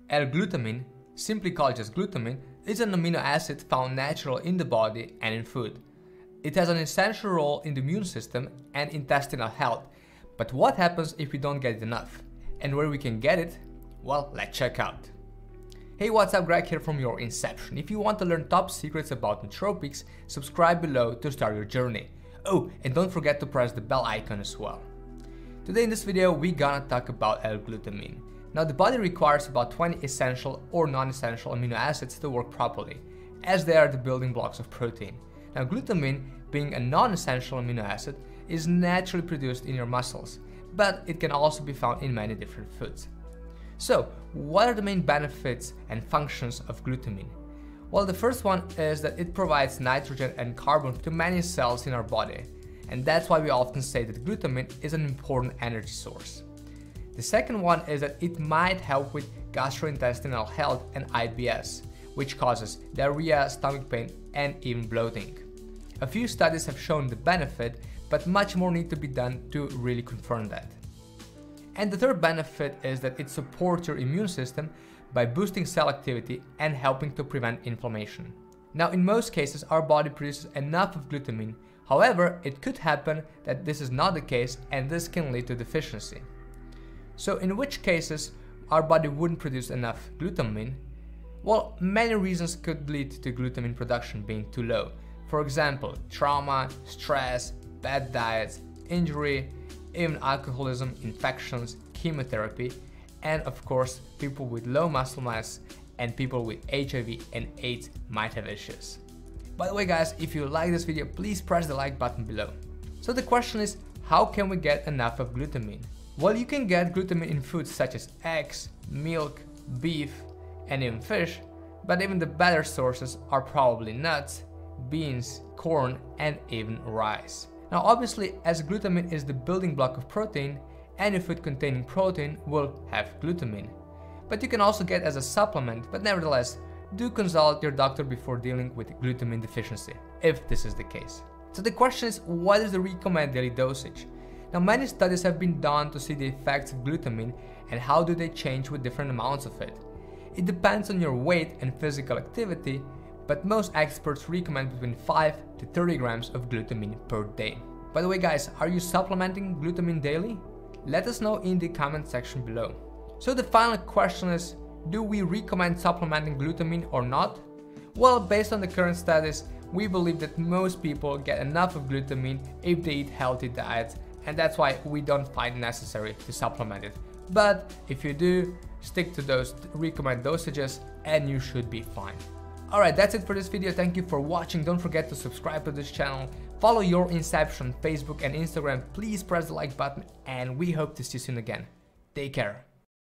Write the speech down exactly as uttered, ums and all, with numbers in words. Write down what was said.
L-glutamine, simply called just glutamine, is an amino acid found naturally in the body and in food. It has an essential role in the immune system and intestinal health. But what happens if we don't get enough? And where we can get it? Well, let's check out. Hey, what's up, Greg here from Your Inception. If you want to learn top secrets about nootropics, subscribe below to start your journey. Oh, and don't forget to press the bell icon as well. Today in this video, we're gonna talk about L-glutamine. Now, the body requires about twenty essential or non-essential amino acids to work properly, as they are the building blocks of protein. Now, glutamine, being a non-essential amino acid, is naturally produced in your muscles, but it can also be found in many different foods. So, what are the main benefits and functions of glutamine? Well, the first one is that it provides nitrogen and carbon to many cells in our body, and that's why we often say that glutamine is an important energy source. The second one is that it might help with gastrointestinal health and I B S, which causes diarrhea, stomach pain, and even bloating. A few studies have shown the benefit, but much more need to be done to really confirm that. And the third benefit is that it supports your immune system by boosting cell activity and helping to prevent inflammation. Now, in most cases, our body produces enough of glutamine. However, it could happen that this is not the case, and this can lead to deficiency. So in which cases our body wouldn't produce enough glutamine? Well, many reasons could lead to glutamine production being too low. For example, trauma, stress, bad diets, injury, even alcoholism, infections, chemotherapy, and of course, people with low muscle mass and people with H I V and AIDS might have issues. By the way, guys, if you like this video, please press the like button below. So the question is, how can we get enough of glutamine? Well, you can get glutamine in foods such as eggs, milk, beef, and even fish, but even the better sources are probably nuts, beans, corn, and even rice. Now, obviously, as glutamine is the building block of protein, any food containing protein will have glutamine. But you can also get as a supplement, but nevertheless, do consult your doctor before dealing with glutamine deficiency, if this is the case. So the question is, what is the recommended daily dosage? Now, many studies have been done to see the effects of glutamine and how do they change with different amounts of it. It depends on your weight and physical activity, but most experts recommend between five to thirty grams of glutamine per day. By the way, guys, are you supplementing glutamine daily? Let us know in the comment section below. So the final question is, do we recommend supplementing glutamine or not? Well, based on the current studies, we believe that most people get enough of glutamine if they eat healthy diets, and that's why we don't find necessary to supplement it. But if you do, stick to those recommended dosages and you should be fine. Alright, that's it for this video. Thank you for watching. Don't forget to subscribe to this channel. Follow Your Inception on Facebook and Instagram. Please press the like button, and we hope to see you soon again. Take care.